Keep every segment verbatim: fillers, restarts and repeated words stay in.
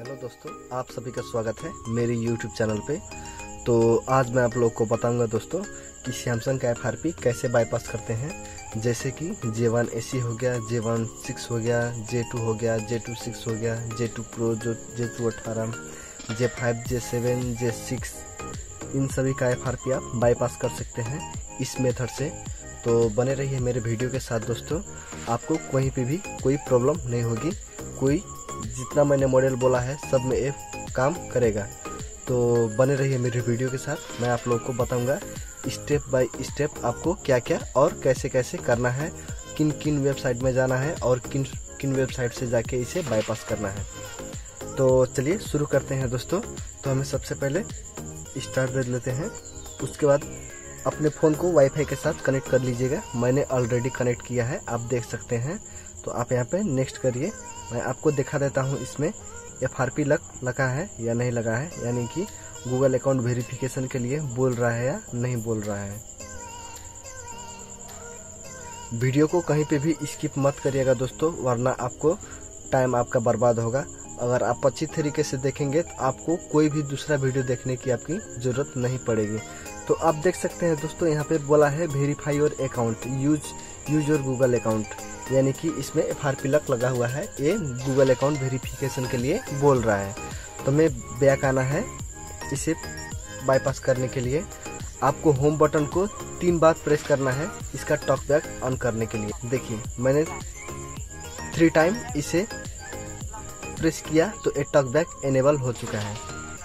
Hello दोस्तों, आप सभी का स्वागत है मेरे यूट्यूब चैनल पे। तो आज मैं आप लोग को बताऊंगा दोस्तों कि सैमसंग का एफ आर पी कैसे बाईपास करते हैं। जैसे कि जे वन ए सी हो गया, जे वन सिक्स हो गया, जे टू हो गया, जे टू सिक्स हो गया, जे टू प्रो, जो जे टू अठारह, J five, J seven, J six, इन सभी का एफ आर पी आप बाईपास कर सकते हैं इस मेथड से। तो बने रहिए मेरे वीडियो के साथ दोस्तों, आपको कहीं पे भी कोई प्रॉब्लम नहीं होगी। कोई जितना मैंने मॉडल बोला है सब में ये काम करेगा। तो बने रहिए मेरे वीडियो के साथ, मैं आप लोगों को बताऊंगा स्टेप बाय स्टेप आपको क्या क्या और कैसे कैसे करना है, किन किन वेबसाइट में जाना है और किन किन वेबसाइट से जाके इसे बाईपास करना है। तो चलिए शुरू करते हैं दोस्तों। तो हमें सबसे पहले स्टार्ट दे लेते हैं, उसके बाद अपने फ़ोन को वाईफाई के साथ कनेक्ट कर लीजिएगा। मैंने ऑलरेडी कनेक्ट किया है, आप देख सकते हैं। तो आप यहाँ पे नेक्स्ट करिए। मैं आपको दिखा देता हूँ इसमें एफ आर पी लग लगा है या नहीं लगा है, यानी कि गूगल अकाउंट वेरिफिकेशन के लिए बोल रहा है या नहीं बोल रहा है। वीडियो को कहीं पे भी स्किप मत करिएगा दोस्तों, वरना आपको टाइम आपका बर्बाद होगा। अगर आप अच्छी तरीके से देखेंगे तो आपको कोई भी दूसरा वीडियो देखने की आपकी ज़रूरत नहीं पड़ेगी। तो आप देख सकते हैं दोस्तों, यहाँ पे बोला है verify your account, use use your Google account, यानी कि इसमें एफ आर पी लग लगा हुआ है। ये गूगल अकाउंट वेरिफिकेशन के लिए बोल रहा है। तो मैं बैक आना है इसे बाईपास करने के लिए। आपको होम बटन को तीन बार प्रेस करना है इसका टॉक बैक ऑन करने के लिए। देखिए मैंने थ्री टाइम इसे प्रेस किया तो ये टॉक बैक एनेबल हो चुका है।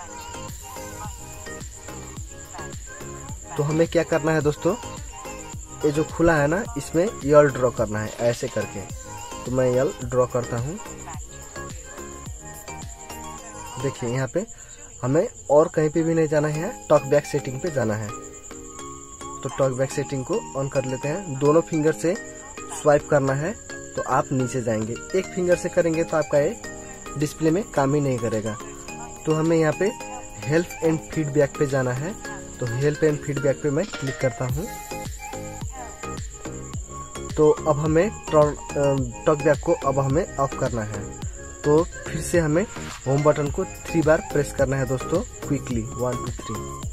तो हमें क्या करना है दोस्तों, ये जो खुला है ना इसमें यल ड्रॉ करना है ऐसे करके। तो मैं यल ड्रॉ करता हूँ। देखिए यहाँ पे हमें और कहीं पे भी नहीं जाना है, टॉक बैक सेटिंग पे जाना है। तो टॉक बैक सेटिंग को ऑन कर लेते हैं। दोनों फिंगर से स्वाइप करना है तो आप नीचे जाएंगे। एक फिंगर से करेंगे तो आपका ये डिस्प्ले में काम ही नहीं करेगा। तो हमें यहाँ पे हेल्प एंड फीडबैक पे जाना है। तो हेल्प एंड फीडबैक पे मैं क्लिक करता हूँ। तो अब हमें टॉक बैक को अब हमें ऑफ करना है। तो फिर से हमें होम बटन को थ्री बार प्रेस करना है दोस्तों, क्विकली, वन टू थ्री।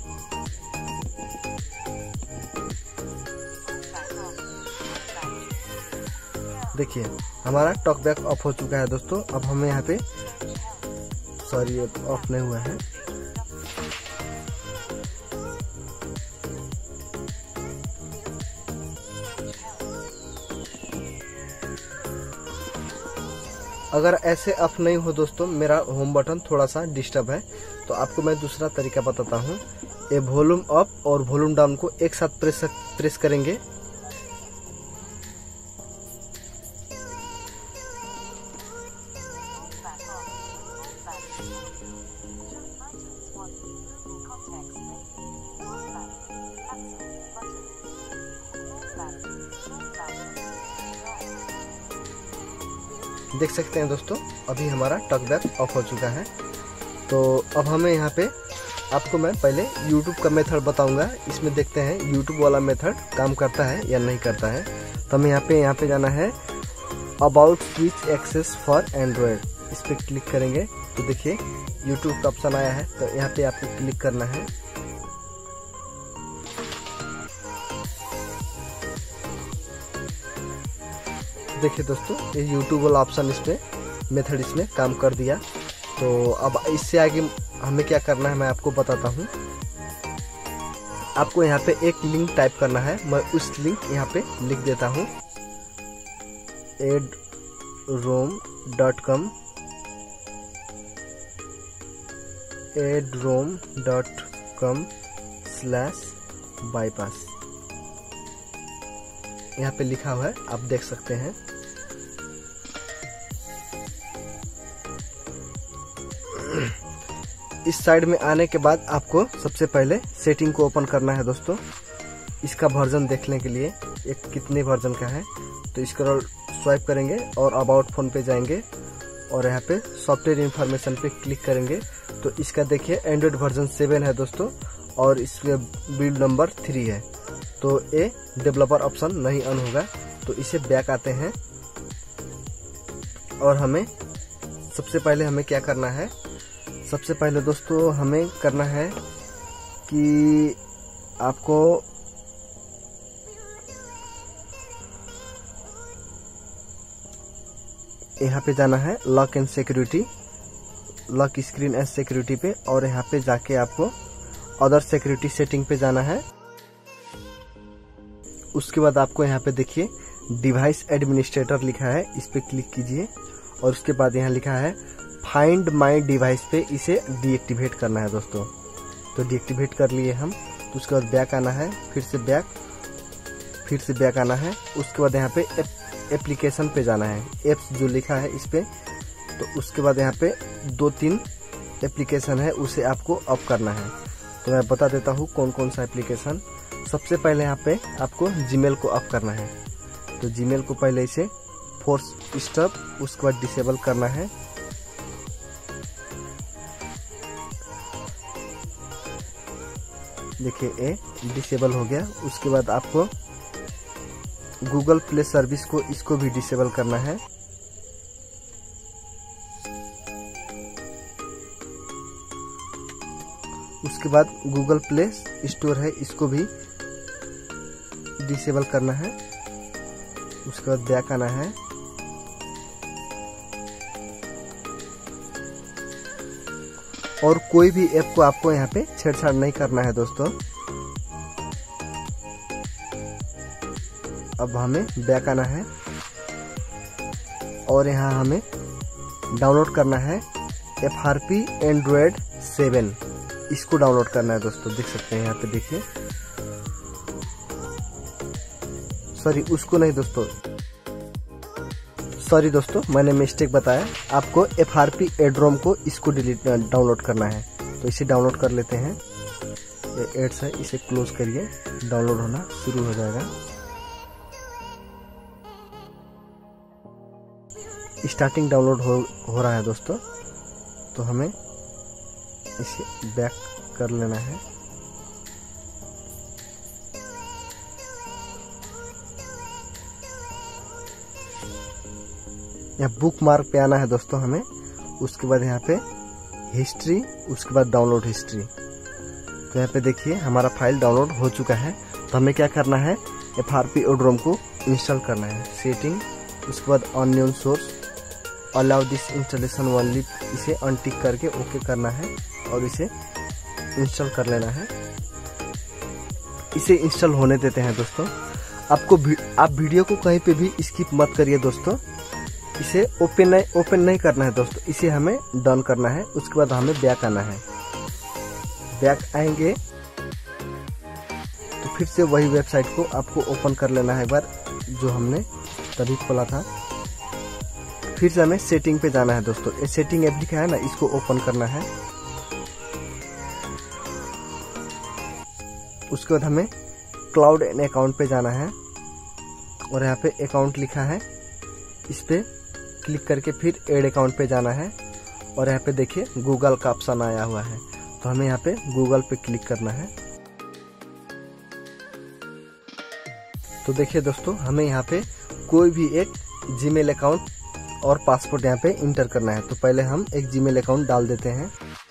देखिए हमारा टॉक बैक ऑफ हो चुका है दोस्तों। अब हमें यहाँ पे, सॉरी ऑफ नहीं हुआ है। अगर ऐसे ऑफ नहीं हो दोस्तों, मेरा होम बटन थोड़ा सा डिस्टर्ब है, तो आपको मैं दूसरा तरीका बताता हूँ। ये वॉल्यूम अप और वॉल्यूम डाउन को एक साथ प्रेस प्रेस करेंगे। देख सकते हैं दोस्तों, अभी हमारा टॉक बैक ऑफ हो चुका है। तो अब हमें यहाँ पे आपको मैं पहले YouTube का मेथड बताऊंगा। इसमें देखते हैं YouTube वाला मेथड काम करता है या नहीं करता है। तो हमें यहाँ पे यहाँ पे जाना है about switch access for Android, इस पर क्लिक करेंगे तो देखिए YouTube का ऑप्शन आया है। तो यहाँ पे आपको क्लिक करना है। देखिए दोस्तों, ये YouTube वाला ऑप्शन इसमें मेथड इसमें काम कर दिया। तो अब इससे आगे हमें क्या करना है मैं आपको बताता हूँ। आपको यहाँ पे एक लिंक टाइप करना है। मैं उस लिंक यहाँ पे लिख देता हूँ, addrom dot com addrom dot com slash bypass, यहाँ पे लिखा हुआ है, आप देख सकते हैं। इस साइड में आने के बाद आपको सबसे पहले सेटिंग को ओपन करना है दोस्तों। इसका वर्जन देखने के लिए एक कितने वर्जन का है, तो इसको स्वाइप करेंगे और अबाउट फोन पे जाएंगे और यहाँ पे सॉफ्टवेयर इंफॉर्मेशन पे क्लिक करेंगे। तो इसका देखिए एंड्रॉइड वर्जन सेवन है दोस्तों और इसमें बिल्ड नंबर थ्री है। तो ये डेवलपर ऑप्शन नहीं ऑन होगा। तो इसे बैक आते हैं और हमें सबसे पहले हमें क्या करना है, सबसे पहले दोस्तों हमें करना है कि आपको यहाँ पे जाना है lock and security, lock screen and security पे, और यहाँ पे जाके आपको अदर सिक्योरिटी सेटिंग पे जाना है। उसके बाद आपको यहाँ पे देखिए डिवाइस एडमिनिस्ट्रेटर लिखा है, इस पे क्लिक कीजिए और उसके बाद यहाँ लिखा है फाइंड माई डिवाइस पे इसे डीएक्टिवेट करना है दोस्तों। तो डीएक्टिवेट कर लिए हम, तो उसके बाद बैक आना है, फिर से बैक, फिर से बैक आना है। उसके बाद यहाँ पे एप्लीकेशन पे जाना है, एप्स जो लिखा है इस पे। तो उसके बाद यहाँ पे दो तीन एप्लीकेशन है, उसे आपको ऑफ करना है। तो मैं बता देता हूँ कौन कौन सा एप्लीकेशन। सबसे पहले यहाँ पे आपको जीमेल को ऑफ करना है। तो जीमेल को पहले इसे फोर्स स्टॉप, उसके बाद डिसेबल करना है। देखिए ए डिसेबल हो गया। उसके बाद आपको गूगल प्ले सर्विस को इसको भी डिसेबल करना है। उसके बाद गूगल प्ले स्टोर है, इसको भी डिसेबल करना है। उसके बाद बैक आना है। और कोई भी ऐप को आपको यहाँ पे छेड़छाड़ नहीं करना है दोस्तों। अब हमें बैक आना है और यहाँ हमें डाउनलोड करना है F R P android seven, इसको डाउनलोड करना है दोस्तों। देख सकते हैं यहाँ पे, देखिए, सॉरी उसको नहीं दोस्तों, सॉरी दोस्तों मैंने मिस्टेक बताया। आपको एफ आर पी एड्रोम को इसको डिलीट डाउनलोड करना है। तो इसे डाउनलोड कर लेते हैं। ये एड्स है, इसे क्लोज करिए, डाउनलोड होना शुरू हो जाएगा। स्टार्टिंग डाउनलोड हो, हो रहा है दोस्तों। तो हमें इसे बैक कर लेना है। यहाँ बुक मार्क पे आना है दोस्तों हमें। उसके बाद यहाँ पे हिस्ट्री, उसके बाद डाउनलोड हिस्ट्री। तो यहाँ पे देखिए हमारा फाइल डाउनलोड हो चुका है। तो हमें क्या करना है, एफ आर पी एड्रोम को इंस्टॉल करना है। सेटिंग, उसके बाद unknown source, allow this installation only, इसे अनटिक करके ओके करना है और इसे इंस्टॉल कर लेना है। इसे इंस्टॉल होने देते हैं दोस्तों। आपको आप वीडियो को कहीं पे भी स्किप मत करिए दोस्तों। इसे ओपन नहीं ओपन नहीं करना है दोस्तों, इसे हमें डन करना है। उसके बाद हमें बैक आना है। बैक आएंगे तो फिर से वही वेबसाइट को आपको ओपन कर लेना है एक बार, जो हमने तभी खोला था। फिर से हमें सेटिंग पे जाना है दोस्तों। ये सेटिंग ऐप लिखा है ना, इसको ओपन करना है। उसके बाद हमें क्लाउड एंड अकाउंट पे जाना है और यहाँ पे अकाउंट लिखा है, इस पे क्लिक करके फिर एड अकाउंट पे जाना है। और यहाँ पे देखिए गूगल का ऑप्शन आया हुआ है, तो हमें यहाँ पे गूगल पे क्लिक करना है। तो देखिए दोस्तों, हमें यहाँ पे कोई भी एक जीमेल अकाउंट और पासवर्ड यहाँ पे इंटर करना है। तो पहले हम एक जीमेल अकाउंट डाल देते हैं।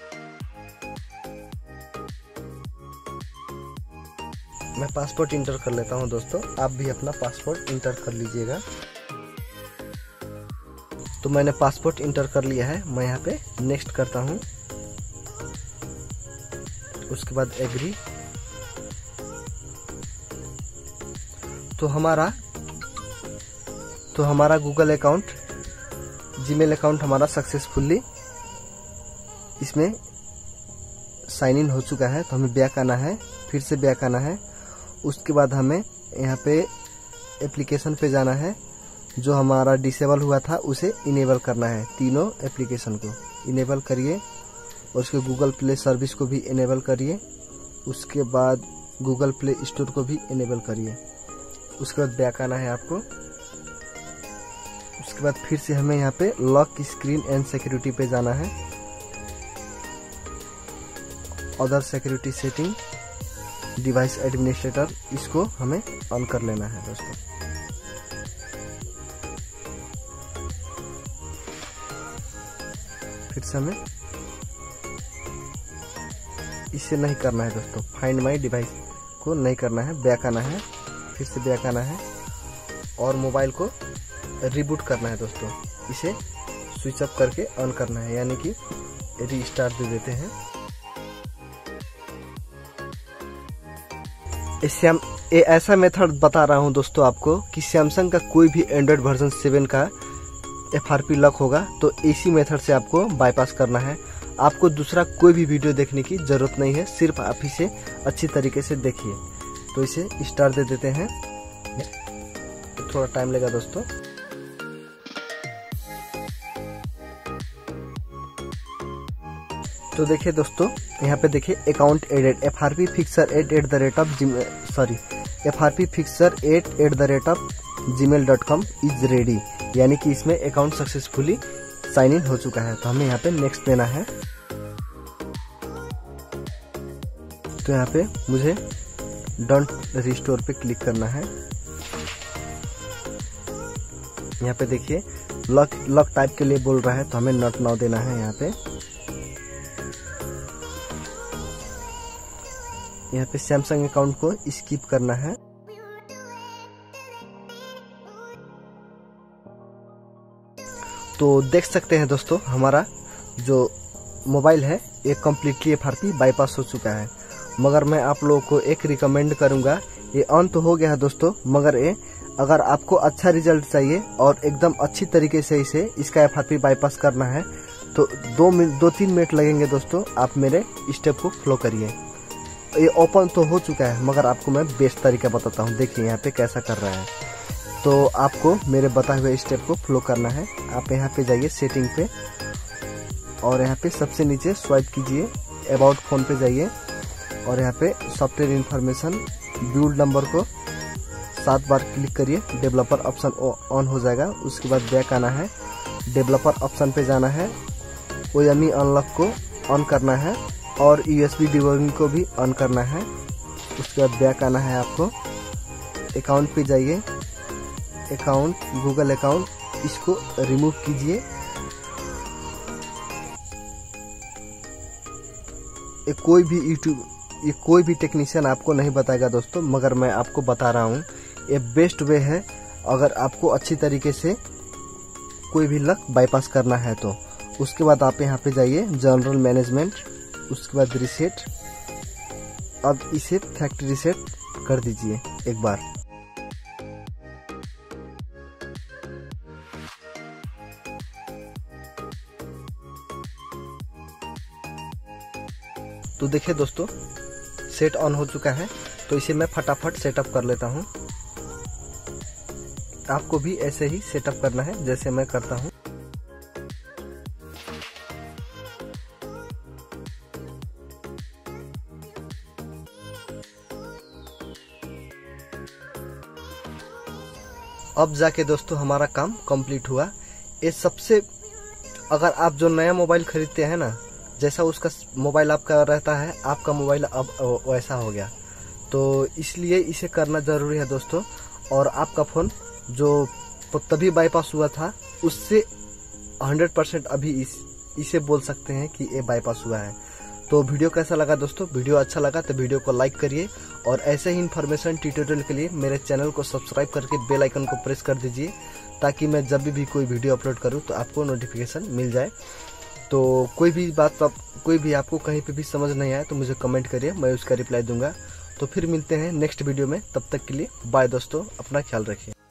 मैं पासवर्ड इंटर कर लेता हूं दोस्तों, आप भी अपना पासवर्ड इंटर कर लीजिएगा। तो मैंने पासवर्ड इंटर कर लिया है। मैं यहाँ पे नेक्स्ट करता हूं, उसके बाद एग्री। तो हमारा तो हमारा गूगल अकाउंट, जीमेल अकाउंट हमारा सक्सेसफुली इसमें साइन इन हो चुका है। तो हमें बैक आना है, फिर से बैक आना है। उसके बाद हमें यहाँ पे एप्लीकेशन पे जाना है, जो हमारा डिसेबल हुआ था उसे इनेबल करना है। तीनों एप्लीकेशन को इनेबल करिए और उसके गूगल प्ले सर्विस को भी इनेबल करिए। उसके बाद गूगल प्ले स्टोर को भी इनेबल करिए। उसके बाद बैक आना है आपको। उसके बाद फिर से हमें यहाँ पे लॉक स्क्रीन एंड सिक्योरिटी पे जाना है। Other security setting, device administrator, इसको हमें ऑन कर लेना है दोस्तों। फिर से हमें इसे नहीं करना है दोस्तों, फाइंड माई डिवाइस को नहीं करना है, बैक आना है, फिर से बैक आना है और मोबाइल को रिबूट करना है दोस्तों। इसे स्विच ऑफ करके ऑन करना है, यानी कि रीस्टार्ट दे देते हैं। इससे हम ये ऐसा मेथड बता रहा हूं दोस्तों आपको कि सैमसंग का कोई भी एंड्रॉयड वर्जन सेवन का एफ आर पी लॉक होगा तो इसी मेथड से आपको बाईपास करना है। आपको दूसरा कोई भी वीडियो देखने की जरूरत नहीं है, सिर्फ आप इसे अच्छी तरीके से देखिए। तो इसे स्टार्ट दे देते हैं, थोड़ा टाइम लगेगा दोस्तों। तो देखिए दोस्तों, यहाँ पे देखिए account added F R P fixer at at the rate of sorry F R P fixer at at the rate of Gmail dot com is ready, यानी कि इसमें अकाउंट सक्सेसफुली साइन इन हो चुका है। तो हमें यहाँ पे नेक्स्ट देना है। तो यहाँ पे मुझे डोंट रिस्टोर पे क्लिक करना है। यहाँ पे देखिए लॉक लॉक टाइप के लिए बोल रहा है, तो हमें नॉट नाउ देना है। यहाँ पे यहाँ पे सैमसंग अकाउंट को स्किप करना है। तो देख सकते हैं दोस्तों, हमारा जो मोबाइल है ये completely F R P bypass हो चुका है। मगर मैं आप लोगों को एक रिकमेंड करूंगा, ये ऑन तो हो गया है दोस्तों, मगर ये अगर आपको अच्छा रिजल्ट चाहिए और एकदम अच्छी तरीके से इसे इसका एफ आर पी बाईपास करना है तो दो मिनट दो तीन मिनट लगेंगे दोस्तों। आप मेरे स्टेप को फॉलो करिए। ये ओपन तो हो चुका है, मगर आपको मैं बेस्ट तरीका बताता हूँ। देखिए यहाँ पे कैसा कर रहा है। तो आपको मेरे बताए हुए स्टेप को फॉलो करना है। आप यहाँ पे जाइए सेटिंग पे और यहाँ पे सबसे नीचे स्वाइप कीजिए, अबाउट फोन पे जाइए और यहाँ पे सॉफ्टवेयर इंफॉर्मेशन बिल्ड नंबर को सात बार क्लिक करिए। डेवलपर ऑप्शन ऑन हो जाएगा। उसके बाद बैक आना है, डेवलपर ऑप्शन पे जाना है, ओ एम ई अनलॉक को ऑन करना है और यू एस बी डिबगिंग को भी ऑन करना है। उसके बाद बैक आना है आपको, अकाउंट पे जाइए, अकाउंट गूगल अकाउंट, इसको रिमूव कीजिए। ये कोई भी यूट्यूब ये कोई भी टेक्नीशियन आपको नहीं बताएगा दोस्तों, मगर मैं आपको बता रहा हूँ। ये बेस्ट वे है अगर आपको अच्छी तरीके से कोई भी लक बाईपास करना है तो। उसके बाद आप यहाँ पे जाइए जनरल मैनेजमेंट, उसके बाद रिसेट। अब इसे फैक्ट्री रिसेट कर दीजिए एक बार। तो देखिए दोस्तों, सेट ऑन हो चुका है। तो इसे मैं फटाफट सेटअप कर लेता हूं। आपको भी ऐसे ही सेटअप करना है जैसे मैं करता हूं। अब जाके दोस्तों हमारा काम कंप्लीट हुआ। ये सबसे, अगर आप जो नया मोबाइल खरीदते हैं ना, जैसा उसका मोबाइल आपका रहता है, आपका मोबाइल अब वैसा हो गया। तो इसलिए इसे करना जरूरी है दोस्तों। और आपका फ़ोन जो तभी बाईपास हुआ था उससे हंड्रेड परसेंट अभी इस इसे बोल सकते हैं कि ये बाईपास हुआ है। तो वीडियो कैसा लगा दोस्तों? वीडियो अच्छा लगा तो वीडियो को लाइक करिए और ऐसे ही इन्फॉर्मेशन ट्यूटोरियल के लिए मेरे चैनल को सब्सक्राइब करके बेल आइकन को प्रेस कर दीजिए, ताकि मैं जब भी कोई वीडियो अपलोड करूं तो आपको नोटिफिकेशन मिल जाए। तो कोई भी बात आप कोई भी आपको कहीं पे भी समझ नहीं आए तो मुझे कमेंट करिए, मैं उसका रिप्लाई दूंगा। तो फिर मिलते हैं नेक्स्ट वीडियो में, तब तक के लिए बाय दोस्तों, अपना ख्याल रखिए।